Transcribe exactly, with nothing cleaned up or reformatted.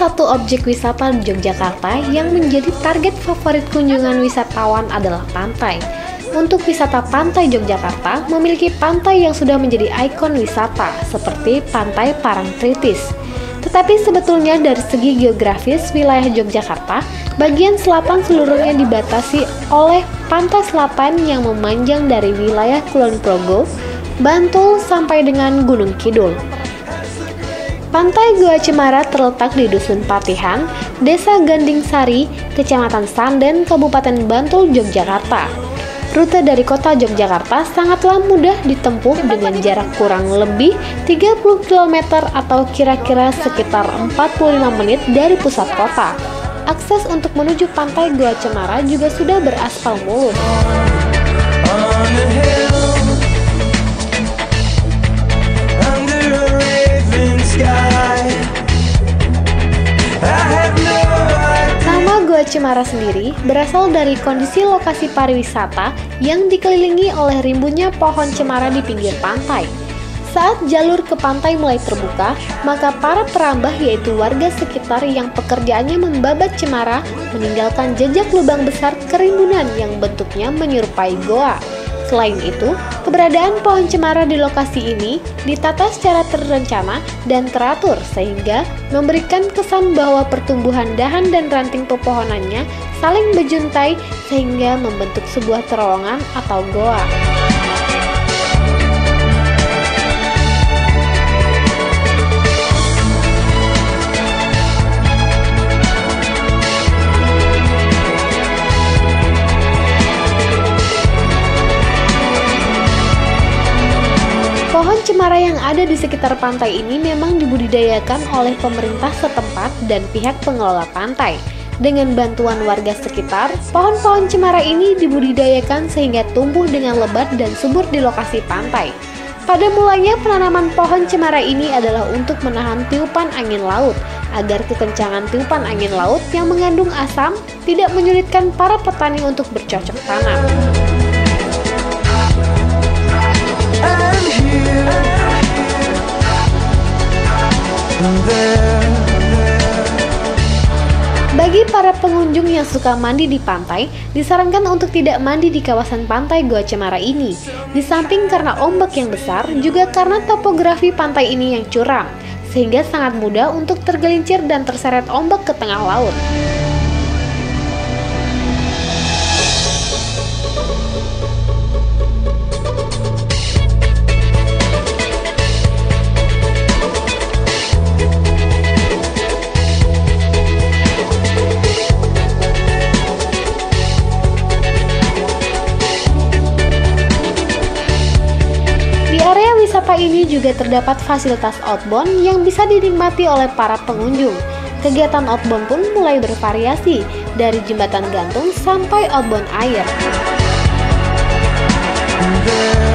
satu objek wisata di Yogyakarta yang menjadi target favorit kunjungan wisatawan adalah pantai. Untuk wisata pantai Yogyakarta memiliki pantai yang sudah menjadi ikon wisata seperti Pantai Parangtritis. Tetapi sebetulnya dari segi geografis wilayah Yogyakarta, bagian selatan seluruhnya dibatasi oleh pantai selatan yang memanjang dari wilayah Kulon Progo, Bantul sampai dengan Gunung Kidul. Pantai Goa Cemara terletak di Dusun Patihan, Desa Ganding Sari, Kecamatan Sanden, Kabupaten Bantul, Yogyakarta. Rute dari kota Yogyakarta sangatlah mudah ditempuh dengan jarak kurang lebih tiga puluh kilometer atau kira-kira sekitar empat puluh lima menit dari pusat kota. Akses untuk menuju Pantai Goa Cemara juga sudah beraspal mulus. Nama Goa Cemara sendiri berasal dari kondisi lokasi pariwisata yang dikelilingi oleh rimbunnya pohon cemara di pinggir pantai. Saat jalur ke pantai mulai terbuka, maka para perambah yaitu warga sekitar yang pekerjaannya membabat cemara meninggalkan jejak lubang besar kerimbunan yang bentuknya menyerupai goa. Selain itu, keberadaan pohon cemara di lokasi ini ditata secara terencana dan teratur sehingga memberikan kesan bahwa pertumbuhan dahan dan ranting pepohonannya saling berjuntai sehingga membentuk sebuah terowongan atau goa. Pohon cemara yang ada di sekitar pantai ini memang dibudidayakan oleh pemerintah setempat dan pihak pengelola pantai. Dengan bantuan warga sekitar, pohon-pohon cemara ini dibudidayakan sehingga tumbuh dengan lebat dan subur di lokasi pantai. Pada mulanya penanaman pohon cemara ini adalah untuk menahan tiupan angin laut, agar kekencangan tiupan angin laut yang mengandung asam tidak menyulitkan para petani untuk bercocok tanam. Bagi para pengunjung yang suka mandi di pantai, disarankan untuk tidak mandi di kawasan pantai Goa Cemara ini. Di samping karena ombak yang besar, juga karena topografi pantai ini yang curam, sehingga sangat mudah untuk tergelincir dan terseret ombak ke tengah laut. Wisata ini juga terdapat fasilitas outbound yang bisa dinikmati oleh para pengunjung. Kegiatan outbound pun mulai bervariasi, dari jembatan gantung sampai outbound air.